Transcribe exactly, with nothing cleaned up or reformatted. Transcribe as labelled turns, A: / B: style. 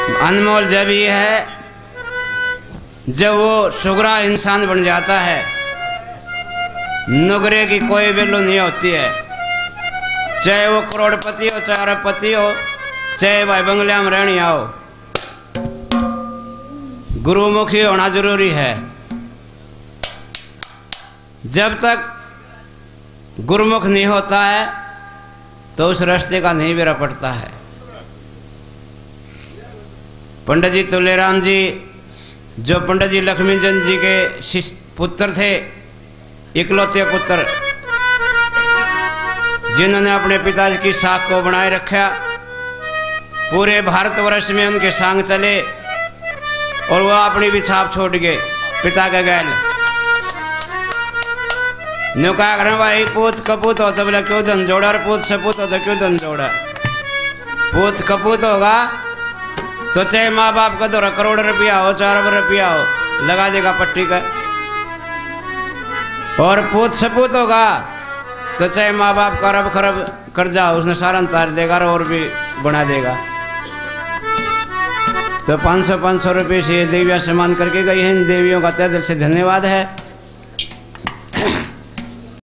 A: अनमोल जब ये है जब वो सुगरा इंसान बन जाता है। नुगरे की कोई वैल्यू नहीं होती है, चाहे वो करोड़पति हो, चाहे अरबपति हो, चाहे भाई बंगले में रहनी आओ। गुरुमुखी होना जरूरी है। जब तक गुरुमुख नहीं होता है तो उस रास्ते का नहीं बेरा पड़ता है। पंडित जी तुलेराम जी जो पंडित जी लक्ष्मीचंद जी के शिष्य पुत्र थे, इकलौते पुत्र, जिन्होंने अपने पिताजी की साख को बनाए रखा, पूरे भारतवर्ष में उनके संग चले और वो अपनी भी छाप छोड़ गए पिता के गैल। न्यू कहा करें भाई पूत कपूत हो तो बोले क्यों धन जोड़ा, और पूत सपूत हो तो क्यों धन जोड़ा। पूत कपूत होगा तो चाहे माँ बाप का तो करोड़ रुपया हो, चार अरब रुपया हो, लगा देगा पट्टी का। और पूत सपूत होगा तो चाहे माँ बाप का अरब खरब कर्जा हो, उसने सारा उतार देगा और भी बना देगा। तो पाँच सौ पाँच सौ रुपये से देवियाँ सम्मान करके गई हैं। इन देवियों का तहे दिल से धन्यवाद है।